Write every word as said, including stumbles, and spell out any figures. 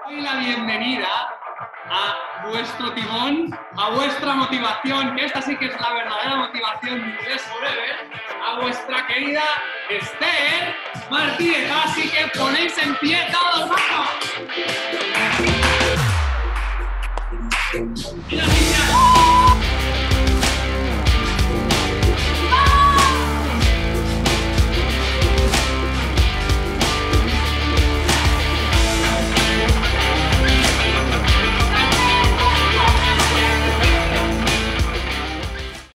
Doy la bienvenida a vuestro timón, a vuestra motivación, que esta sí que es la verdadera motivación de Inglés Forever, a vuestra querida Esther Martínez. Así que ponéis en pie todos, ¡vamos! ¡Y la niña!